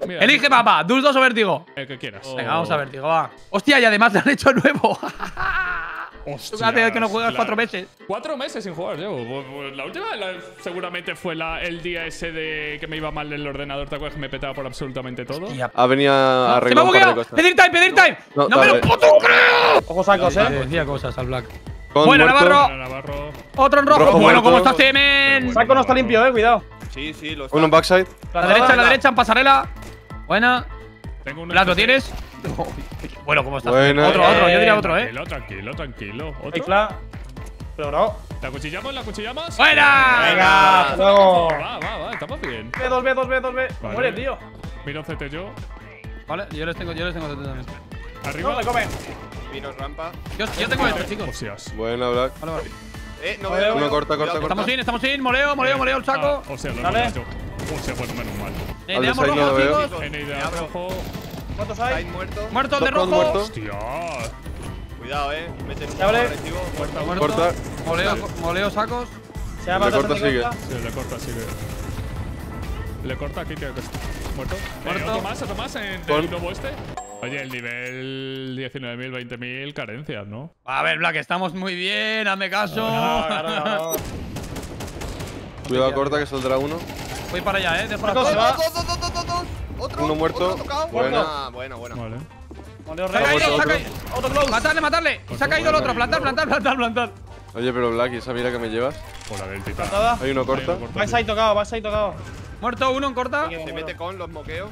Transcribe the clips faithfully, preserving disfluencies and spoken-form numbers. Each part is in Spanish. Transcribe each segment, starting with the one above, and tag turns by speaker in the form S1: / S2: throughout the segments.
S1: Mira,
S2: Elige mapa, Dus dos o Vértigo.
S1: El que quieras.
S2: Venga, vamos a Vértigo, va. Hostia, y además le han hecho nuevo.
S1: Hostia.
S2: Tú hace que no juegas cuatro meses.
S1: Cuatro meses sin jugar, llevo. Pues, pues, La última la- seguramente fue la, el día ese de que me iba mal el ordenador. ¿Te acuerdas que me petaba por absolutamente todo?
S2: Hostia.
S3: Ha venido a
S2: Se me ha
S3: arreglar un par de
S2: bugueado.
S3: cosas.
S2: Pedir time, pedir time.
S3: No,
S2: No me lo
S3: dale.
S2: puedo creer.
S4: Ojo sacos,
S2: Le
S4: eh.
S2: decía cosas al Black.
S3: Con
S2: Bueno,
S3: muerto.
S2: Navarro.
S1: Bueno, Navarro.
S2: Otro en rojo.
S3: Rojo
S2: Bueno,
S3: muerto.
S2: ¿cómo estás, Temen?
S4: Saco no está limpio, eh. Cuidado.
S5: Sí, sí, lo está.
S3: Uno en backside.
S2: La derecha, la derecha, en pasarela. Buena.
S1: Tengo un
S2: Black, ¿lo tienes? Bueno, ¿cómo estás?
S3: Buena.
S2: Otro, otro, yo diría otro, eh.
S1: Tranquilo, tranquilo, tranquilo.
S4: Hay
S1: ¿Otro?
S4: flash. Pero bro.
S1: ¿La cuchillamos? ¿La cuchillamos?
S2: ¡Buena!
S4: Venga, hasta luego.
S1: Va, va, va, estamos bien.
S4: B, dos B, dos B, dos B.
S1: Vale.
S4: Muere, tío.
S1: Miro C T yo.
S2: Vale, yo les tengo, yo les tengo también.
S1: Arriba.
S4: No, me come.
S5: Vino rampa.
S2: Yo, yo tengo esto, chicos.
S1: Hostias.
S3: Buena, Black.
S2: Vale, vale.
S5: Eh, no
S4: Vale,
S5: veo.
S3: Uno corta, corta,
S5: Cuidado,
S3: corta.
S2: Estamos in, estamos in. Moleo, moleo, moleo el saco.
S1: Ah, hostia, lo he
S4: Dale.
S1: matado yo. Hostia, bueno, menos mal.
S2: Eh,
S3: al
S2: le damos
S3: desayuno
S2: rojo,
S3: lo veo.
S2: chicos.
S1: En idea rojo.
S4: ¿Cuántos
S5: Side
S4: hay?
S5: muerto.
S2: Muerto el de
S3: Dos con
S2: rojo.
S3: muerto.
S1: Hostia.
S5: Cuidado, eh. Meten un
S4: Se abre.
S5: agresivo.
S1: Muerta,
S2: Muerto.
S3: Corta.
S2: Moleo, moleo sacos.
S4: Se ha
S3: Le
S4: matado
S3: corta, sigue.
S1: Sí, le corta, sigue. Le corta aquí, tío, que está muerto.
S2: Muerto.
S1: Eh, otro más, otro más en
S3: Con-
S1: el nuevo este. Oye, el nivel diecinueve mil, veinte mil carencias, ¿no?
S2: A ver, Black, estamos muy bien, hazme caso.
S4: No, claro, no.
S3: Cuidado, corta, que saldrá uno.
S2: Voy para allá, eh. Dejo la
S4: Marcos, se
S2: cosa.
S4: va.
S5: Dos, dos, dos, dos, dos, dos. Otro.
S3: Uno muerto.
S5: Otro tocado.
S3: Buena.
S5: Ah, bueno, bueno.
S1: Vale.
S4: Moleo
S2: Se ha
S4: rey.
S2: caído, se ha
S3: otro.
S2: caído.
S4: Otro close.
S2: Matarle, matarle. Se ha caído el otro. Plantar, plantar, plantar, plantar.
S3: Oye, pero Black, ¿y esa mira que me llevas?
S1: Por la del titán.
S4: Plantada.
S3: Hay uno corta.
S1: Hay uno corta,
S4: Backside
S1: sí.
S4: tocado, backside tocado.
S2: Muerto uno en corta.
S5: Se mete con los moqueos.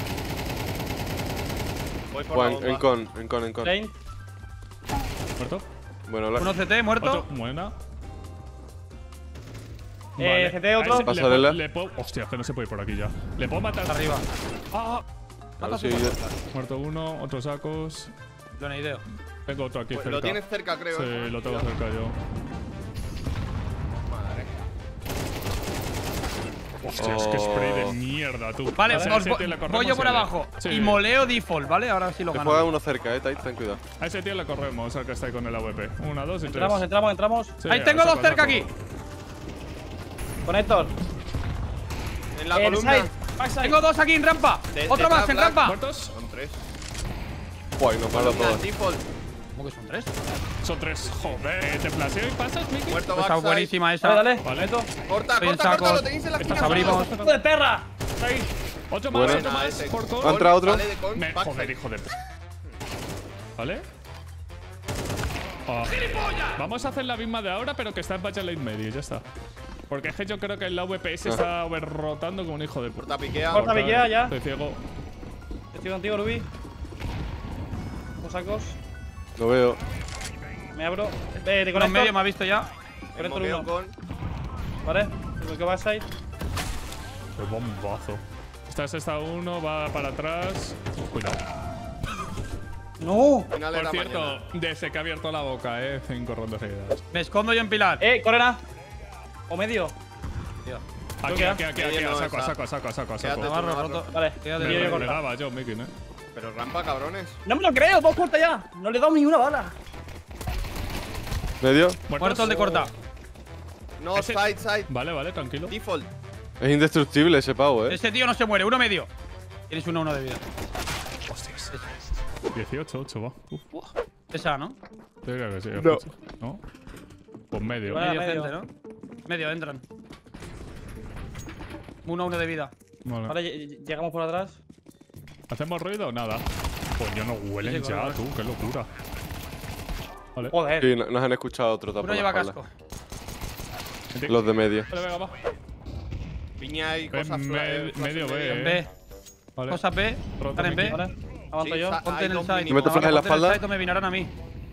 S5: Voy por la
S3: Juan,
S5: bomba.
S3: en con, en con, en con.
S4: Lane.
S1: ¿Muerto?
S3: Bueno, Black.
S2: Uno C T, muerto.
S1: Otro. Buena.
S4: Eh, G T
S1: A
S4: otro.
S1: ese le
S3: Pasarela.
S1: puedo- Le puedo. Hostia, es que no se puede ir por aquí ya. Le puedo matar.
S2: Arriba.
S1: Ah,
S3: A ver si hay-
S1: muerto uno, otros sacos.
S2: Lo ideo.
S1: Tengo otro aquí
S5: Pues
S1: cerca.
S5: lo tienes cerca, creo. eh.
S1: Sí, lo tengo cerca yo.
S5: Madre.
S1: Hostia, es que spray de
S3: Oh.
S1: mierda, tú.
S2: Vale,
S1: Ese-
S2: os
S1: ese
S2: vo-
S1: tío le
S2: voy
S1: corremos
S2: yo por
S1: el-
S2: abajo.
S1: Sí.
S2: Y moleo default, ¿vale? Ahora sí lo
S3: Te
S2: gano.
S3: juega uno cerca, eh, Tight, ten cuidado.
S1: A ese tío le corremos, al que está ahí con el A W P. Una, dos y tres.
S4: Entramos, entramos, entramos.
S1: Sí,
S2: Ahí
S1: al
S2: tengo
S1: saco,
S2: dos
S1: al
S2: cerca
S1: saco.
S2: aquí.
S4: Conector.
S5: En la
S4: Eh,
S5: columna.
S4: side. Backside.
S2: Tengo dos aquí en rampa.
S5: De-
S2: Otro
S5: detrás,
S2: más en
S5: Black.
S2: rampa.
S1: ¿Muertos?
S5: Son tres.
S3: Guay, nos mata
S5: Columna,
S3: todas.
S5: default.
S2: ¿Cómo que son tres?
S1: Son tres. Joder, ¿te flasheo y pasas, Miki?
S5: Muerto
S2: Pues está
S5: backside.
S2: buenísima esa.
S4: Dale, dale.
S1: Vale.
S5: Corta,
S2: Estoy en
S5: corta, corta.
S2: sacos.
S5: Lo tenéis en la
S2: Estas
S5: esquina.
S2: abrimos.
S4: ¡Hijo de perra! Ahí.
S1: Otro más,
S3: Buena.
S1: otro
S5: Nah,
S1: más.
S5: ese.
S1: Por
S3: Ha
S1: con.
S3: entrado otro.
S5: Sale de con,
S1: Me-
S5: backside.
S1: Joder, hijo de. p- ¿Vale? Ah. Vamos a hacer la misma de ahora, pero que está en patch late medio, ya está. Porque es que yo creo que el A W P S
S3: Ah.
S1: está overrotando como un hijo de puta.
S5: Corta, piquea.
S4: Corta, piquea ya.
S1: Estoy ciego.
S4: Estoy contigo, Ruby. Dos sacos.
S3: Lo veo.
S4: Me abro. Eh, de
S2: Uno en medio me
S4: conector.
S2: ha visto ya.
S5: El
S4: Conector
S5: moqueo
S4: uno.
S5: con.
S4: Vale. El que backside.
S1: Qué bombazo. Estás está uno, va para atrás. Cuidado.
S4: No.
S5: Final de
S1: Por
S5: la
S1: cierto,
S5: mañana.
S1: desde que ha abierto la boca, eh. Cinco rondas seguidas.
S2: Me escondo yo en pilar.
S4: Eh, corena. O medio.
S1: Aquí,
S4: queda?
S1: aquí, aquí, aquí.
S5: Medio
S1: A
S5: no,
S1: saco, a
S5: esa.
S1: saco, a saco, a saco, a
S5: Quédate
S1: saco.
S5: tú,
S2: Navarro,
S5: Navarro.
S2: roto.
S4: Vale.
S2: Quédate
S1: Me,
S4: yo, yo
S1: le
S4: corta.
S1: daba yo, Mikin, eh.
S5: Pero rampa, cabrones.
S4: No me lo creo, dos cortas ya. No le he dado ni una bala.
S3: Medio.
S2: Muerto el de corta.
S5: No,
S1: Ese-
S5: side, side.
S1: Vale, vale, tranquilo.
S5: Default.
S3: Es indestructible ese pavo, eh.
S2: Ese tío no se muere. Uno medio. Tienes uno, uno de vida.
S1: Hostias. dieciocho, ocho, va. Uf. Buah.
S2: Esa, ¿no?
S1: Sí, creo que sí.
S3: No.
S1: ocho. ¿No? Pues medio.
S4: Vale.
S2: Medio
S4: medio.
S2: gente, ¿no? Medio, entran. Uno, uno de vida.
S1: Vale.
S4: Vale, ll- llegamos por atrás.
S1: ¿Hacemos ruido o nada? Pues yo no huelen
S2: Sí, sí,
S1: ya,
S2: corre,
S1: tú. Qué locura. Vale.
S4: Joder.
S3: Sí, no- nos han escuchado otro
S2: Uno
S3: tapón.
S2: lleva casco.
S3: Los de medio.
S1: Vale, venga, va.
S5: Piña y
S1: Ven,
S5: cosas.
S1: me-
S5: fla- flash
S1: medio
S5: en
S1: B,
S2: En
S1: eh.
S2: B.
S1: Vale.
S2: Cosas B.
S1: Roto,
S2: Están en B.
S1: Miki.
S4: Vale. Aguanto
S5: Sí,
S4: yo.
S5: sa-
S2: Ponte
S5: hay
S2: en el
S5: dos
S2: side.
S5: mínimos.
S3: ¿Me meto flash en la
S2: Ponte el
S3: espalda?
S2: side o me vinarán a mí.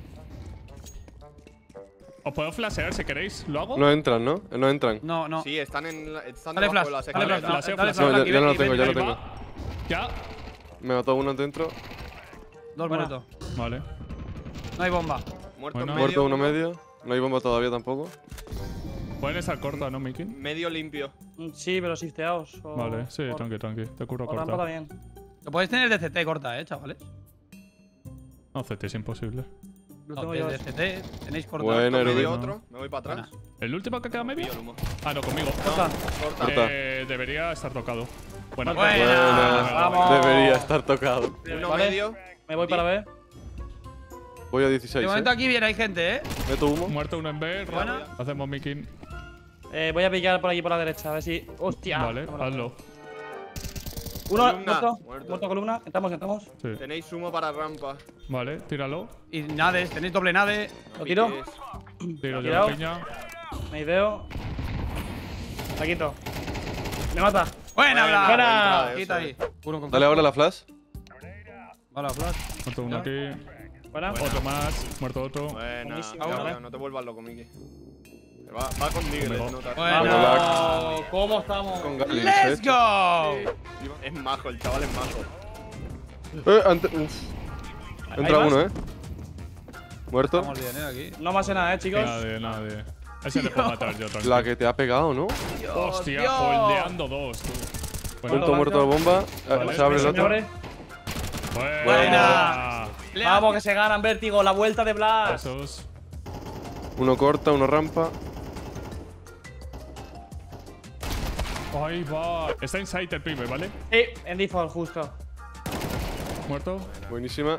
S1: Os puedo flashear si queréis. ¿Lo hago?
S3: No entran, ¿no? No entran.
S2: No, no.
S5: Sí, están en. la- Están
S2: Dale
S5: debajo
S2: flash.
S5: de la
S2: Dale
S5: secundaria.
S2: flash.
S1: flaseo,
S2: Dale
S1: flaseo.
S2: flash.
S3: No,
S2: Blacky,
S3: ya- ya no lo
S2: Blacky,
S3: tengo, ya lo
S2: Blacky.
S3: tengo.
S1: Va. Ya.
S3: Me mató uno dentro.
S2: Dos
S4: Buena.
S2: muertos.
S1: Vale.
S2: No hay bomba.
S5: Muerto
S1: Bueno.
S5: medio.
S3: Muerto uno medio. No hay bomba todavía tampoco.
S1: Pueden estar corta, ¿no, Miki?
S5: Medio limpio.
S4: Mm, Sí, pero shifteados. o-
S1: Vale, sí,
S4: o-
S1: tranqui, tranqui. Te curro
S4: O rampa
S1: corta.
S4: también.
S2: Lo podéis tener de C T corta, eh, chavales.
S1: No, C T es imposible.
S4: Lo
S2: No,
S4: tengo
S2: de,
S4: yo.
S2: de C T tenéis corta.
S3: Bueno,
S5: Medio
S3: Rubí.
S5: otro. Me voy para atrás.
S1: ¿El último que queda medio?
S5: Pillo el humo.
S1: Ah, no, conmigo.
S4: Corta.
S5: Corta.
S3: Corta.
S1: Eh, debería estar tocado. Buena.
S2: Buena.
S3: Buena.
S4: Vamos.
S3: Debería estar tocado.
S5: Uno
S4: Vale.
S5: medio.
S4: Me voy para B.
S3: Voy a
S2: De
S3: dieciséis,
S2: momento
S3: eh.
S2: aquí viene, hay gente, ¿eh?
S3: Meto humo.
S1: Muerto uno en B.
S2: Buena.
S1: Hacemos miking.
S4: Eh, voy a pillar por aquí por la derecha, a ver si. ¡Hostia!
S1: Vale,
S4: No me lo-
S1: hazlo.
S4: Uno,
S5: Columna,
S4: muerto.
S5: muerto.
S4: Muerto columna. Entramos, entramos.
S1: Sí.
S5: Tenéis humo para rampa.
S1: Vale, tíralo.
S2: Y nades, tenéis doble nade.
S4: Lo tiro.
S5: Piques.
S1: Tiro yo
S4: Tirado.
S1: la piña.
S4: Me ideo. La quito. Me mata.
S2: Buena,
S5: Buena,
S2: Blas.
S4: buena.
S2: Quita ahí. Uno con
S3: Dale ahora la flash.
S2: Vale, Flash.
S1: Muerto uno aquí.
S4: Buena.
S1: Otro más. Muerto otro.
S5: Buena.
S4: Buenísimo,
S5: Ya,
S2: vale.
S5: ya, no te vuelvas loco, Miki. Va, va con Nigel,
S1: Bueno.
S5: nota.
S2: Buena.
S4: ¿Cómo estamos?
S3: Con Galil,
S2: ¡Let's
S3: eh.
S2: go!
S5: Sí. Es majo, el chaval es majo.
S3: Eh, ante- uf. Entra
S4: más?
S3: uno, eh. Muerto.
S2: Estamos bien, ¿eh? Aquí.
S4: No me hace nada, eh, chicos.
S1: Nadie, nadie. Ese le puedo matar yo, tranquilo.
S3: La que te ha pegado, ¿no?
S1: Hostia,
S2: Dios.
S1: holdeando dos, tú. Bueno,
S3: Punto muerto de bomba. Eh,
S1: Vale,
S3: Se abre el
S4: Se me
S3: otro.
S4: abre.
S1: buena.
S2: Le
S4: Vamos,
S2: hace-
S4: que se ganan vértigo. La vuelta de Blas.
S1: Esos.
S3: Uno corta, uno rampa.
S1: Ahí va. Está inside el pibe, ¿vale?
S4: Sí, en default, justo.
S1: Muerto.
S3: Buenísima.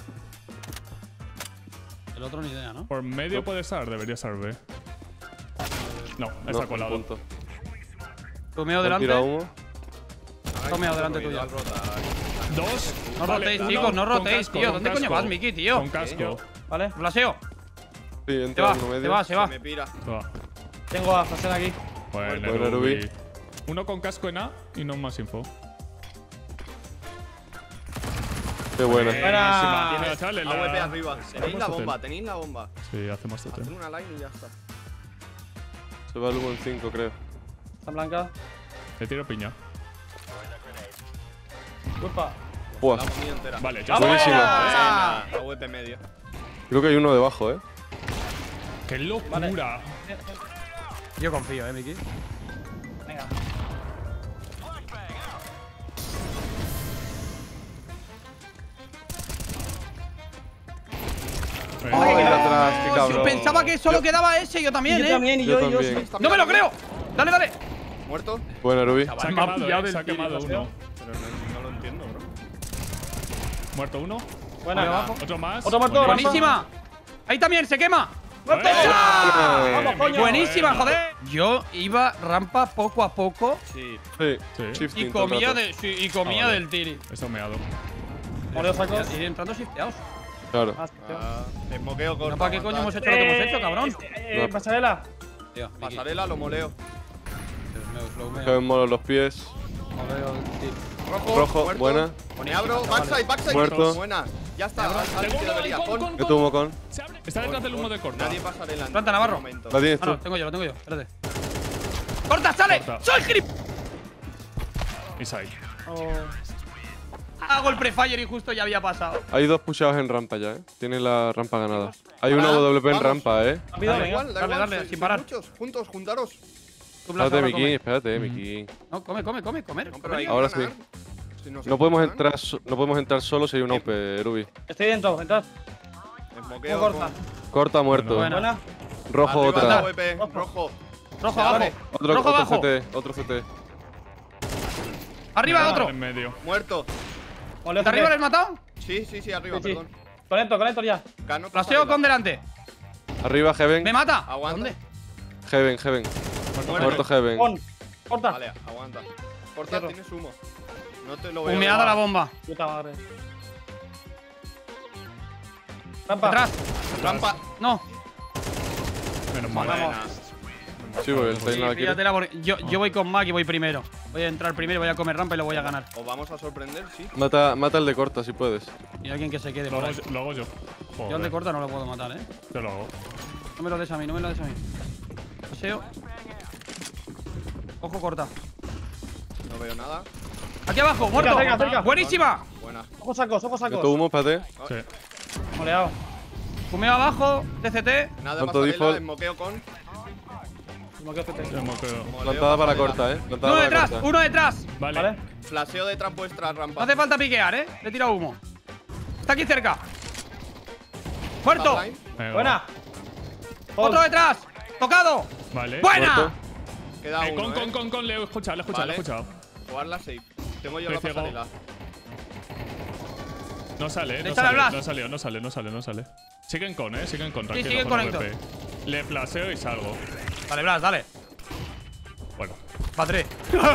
S2: El otro ni idea, ¿no?
S1: Por medio puede estar, debería estar B. No, está
S3: No,
S1: colado.
S3: punto.
S2: Tumeo
S3: Han
S2: delante.
S3: tirado humo.
S2: Tomeo delante tuyo.
S5: Al rotar.
S1: Dos.
S2: No
S1: Vale,
S2: rotéis,
S1: uno
S2: chicos, no
S1: con
S2: rotéis,
S1: casco,
S2: tío.
S1: con
S2: ¿Dónde coño
S1: casco.
S2: vas, Miki, tío?
S1: Con casco.
S4: ¿Vale?
S2: Flaseo.
S3: Sí,
S2: Se
S3: entra
S2: va,
S3: uno medio.
S2: se va, se va.
S5: Se me pira.
S1: Va.
S4: Tengo a Fasena aquí.
S1: Bueno,
S3: Buena,
S1: Ruby.
S3: Ruby.
S1: Uno con casco en A y no más info.
S3: Qué buena.
S4: Buena.
S1: Venga, chavales,
S5: A V P
S1: la-
S5: arriba. Tenéis
S1: Hacemos
S5: la
S1: hotel.
S5: bomba, tenéis la bomba.
S1: Sí, hacemos totem.
S5: Haced una line y ya está.
S3: Se va el humo en cinco, creo.
S4: Está blanca.
S1: Le tiro piña.
S4: Culpa.
S3: Buah.
S5: La comida entera.
S1: Vale, ya
S4: ¡Vamos!
S1: está.
S5: Buena. A V P medio.
S3: Creo que hay uno debajo, eh.
S1: ¡Qué locura!
S2: Yo confío, eh, Miki.
S4: Venga.
S1: Venga.
S3: Ay, de atrás, qué
S2: Yo
S3: cabrón.
S2: pensaba que solo quedaba ese, yo también,
S4: yo
S2: eh.
S4: también, y
S3: Yo
S4: yo, yo,
S3: también.
S4: sí.
S2: ¡No me lo creo! ¡Dale, dale!
S5: ¿Muerto?
S3: Buena, Ruby.
S1: Se ha
S2: Me ha
S1: quemado,
S2: pillado
S1: eh,
S2: del
S1: se ha
S2: tiro,
S1: quemado
S4: ¿no?
S1: uno.
S5: Pero no, no lo entiendo, bro.
S1: Muerto uno.
S4: Buena.
S1: Otro más.
S4: Otro muerto,
S1: Buenísimo.
S2: ¡Buenísima! ¡Ahí también, se quema!
S4: ¡Muerto!
S1: ¡Buena!
S4: ¡Vamos, coño!
S2: Buenísima,
S1: Buena.
S2: joder. Yo iba rampa poco a poco
S5: Sí.
S3: Sí.
S1: Sí.
S3: Shifting
S2: y
S3: todo el
S2: comía,
S3: rato.
S2: de, sí, y comía
S1: Ah, vale.
S2: del tiri.
S1: Está meado.
S4: Moreo sacos.
S2: Y entrando shifteados.
S3: Claro.
S4: Ah, tío.
S5: Ah, te moqueo con.
S2: ¿No, ¿Para qué coño hemos hecho lo que hemos hecho, cabrón?
S4: Eh,
S3: No.
S4: pasarela.
S2: Tío, Miki.
S5: Pasarela, lo moleo.
S2: Dios mío, slowmeo.
S3: Que vemos los pies.
S2: Moleo, sí.
S5: Rojo.
S3: Rojo,
S5: muerto.
S3: buena.
S5: Pone abro. Backside, backside.
S3: Muerto.
S5: Buena. Ya está. Al
S1: Tengo
S5: que
S1: uno,
S5: debería.
S1: con,
S5: Con.
S1: con,
S3: Meto humo con.
S1: Se abre. Está detrás del humo de corta.
S5: Nadie pasarela. en
S2: Planta,
S5: este
S2: Navarro.
S5: momento.
S3: La tienes
S2: Ah, no,
S3: tú.
S2: tengo yo, lo tengo yo. Espérate. ¡Corta, sale!
S1: Corta.
S2: ¡Soy grip!
S1: Inside.
S4: Oh.
S2: Hago el prefire y justo ya había pasado.
S3: Hay dos pushados en rampa ya, eh. Tienen la rampa ganada. Hay una
S5: Ah,
S3: W P en
S5: vamos.
S3: rampa, eh.
S4: Rápido,
S5: Da
S4: venga.
S5: igual, da
S2: Dale,
S5: igual.
S2: dale,
S5: sois-
S2: sin
S5: sois
S2: parar.
S5: Muchos, juntos, juntaros.
S2: Tú, Blas,
S3: Espérate,
S2: ahora
S3: Miki,
S2: come.
S3: espérate, Miki.
S2: No, come, come, come, comer.
S5: No, pero hay que
S3: Ahora
S5: ganar.
S3: sí.
S5: Si nos
S3: No podemos
S5: empujan,
S3: entrar, so- no podemos entrar solo si hay un O P, Ruby.
S4: Estoy dentro, entrad.
S5: Esmoqueo
S4: Muy corta.
S5: con-
S3: Corta, muerto.
S2: Buena.
S4: Buena.
S3: Rojo,
S5: Arriba la
S3: otra.
S5: A V P, rojo.
S2: Rojo
S5: Se
S2: abajo.
S5: abre.
S3: Otro,
S2: Rojo
S3: otro
S2: abajo.
S3: C T, otro C T.
S2: Arriba otro.
S1: En medio.
S5: Muerto.
S4: Moreo
S2: ¿De arriba lo
S4: C T.
S2: has matado?
S5: Sí, sí, sí, arriba,
S4: Sí, sí.
S5: perdón.
S4: Conecto, conecto ya.
S5: Cano,
S2: Flaseo
S5: pasarela.
S2: con delante.
S3: Arriba, Heaven.
S2: ¿Me mata?
S5: Aguanta.
S2: ¿Dónde?
S3: Heaven, Heaven.
S5: Muerto.
S3: Muerto Heaven.
S4: Con. Corta.
S5: Vale, aguanta. Corta,
S4: Cierro.
S5: tienes humo. No te lo veo.
S2: Humeada la bomba.
S4: Puta madre. Rampa.
S2: Detrás.
S5: Rampa.
S2: No.
S1: Menos mal.
S5: Buena.
S3: Sí, porque el
S2: Sí,
S3: Tain no la quiere.
S2: fíjatela, porque yo, yo voy con Mac y voy primero. Voy a entrar primero, voy a comer rampa y lo voy a ganar.
S5: Os vamos a sorprender, sí.
S3: Mata, mata el de corta si puedes.
S2: Y alguien que se quede
S1: Lo
S2: por
S1: hago,
S2: ahí.
S1: yo- lo hago yo.
S2: Yo al de
S1: Joder.
S2: corta no lo puedo matar, eh.
S1: Te lo hago.
S2: No me lo des a mí, no me lo des a mí. Paseo. Ojo corta.
S5: No veo nada.
S2: Aquí abajo, muerto.
S4: cerca, cerca.
S2: Buenísima.
S5: Buena.
S4: Ojos sacos, ojos
S3: Meto
S4: sacos.
S3: humo, espérate.
S1: Sí.
S4: Moleado.
S2: Fumeo abajo, T C T.
S5: Nada,
S3: Tanto
S5: pasarela,
S3: default.
S5: esmoqueo con.
S4: Como que C T.
S1: Ya hemos quedado.
S5: moleo,
S3: Plantada para
S5: pasarela.
S3: corta, eh. Plantada
S2: Uno
S3: para
S2: detrás,
S3: corta.
S2: uno detrás.
S1: Vale.
S4: ¿Vale?
S5: Flaseo detrás vuestra
S2: No
S5: rampa.
S2: hace falta piquear, eh. Le he tirado humo. Está aquí cerca. Muerto.
S5: Backline.
S1: Venga,
S4: Buena.
S2: Otro detrás. Tocado.
S1: Vale.
S2: Buena.
S3: Muerto.
S5: Queda
S1: Eh,
S5: uno,
S1: con,
S5: eh.
S1: con, con, con, le he escuchado, le he escuchado,
S5: Vale.
S1: le he escuchado.
S5: Jugarla safe. Tengo yo
S1: Estoy
S5: la
S1: ciego.
S5: pasarela.
S1: No sale, eh. No
S2: Échale a
S1: sale,
S2: Blas.
S1: no salió, no sale, no sale, no sale. Siguen con, eh. Siguen con, tranquilo.
S2: siguen
S1: con
S2: con
S1: A W P. Le flaseo y salgo.
S2: Dale, Blas, dale.
S1: Bueno.
S2: Pa' tres.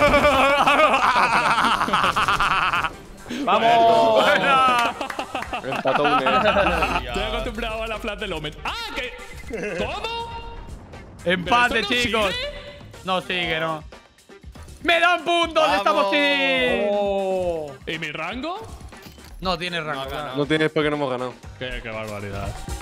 S4: ¡Vamos!
S2: Buena.
S3: Empató un eh.
S1: Estoy acostumbrado a la flash del Omen. ¡Ah! ¿Qué? ¿Cómo?
S2: Empate,
S1: ¿Pero esto no
S2: chicos.
S1: sigue?
S2: No sigue, no. ¡Me da un punto! ¿Dónde estamos?
S5: ¡Vamos!
S2: Sí.
S4: Oh.
S1: ¿Y mi rango?
S2: No tiene
S5: No
S2: rango.
S5: ha ganado.
S3: No tienes por qué no hemos ganado.
S1: Qué, qué barbaridad.